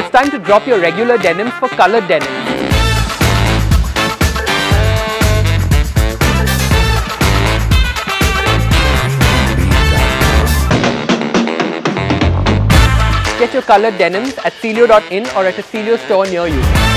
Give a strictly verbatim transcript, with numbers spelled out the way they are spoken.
It's time to drop your regular denims for colored denims. Get your colored denims at Celio dot in or at a Celio store near you.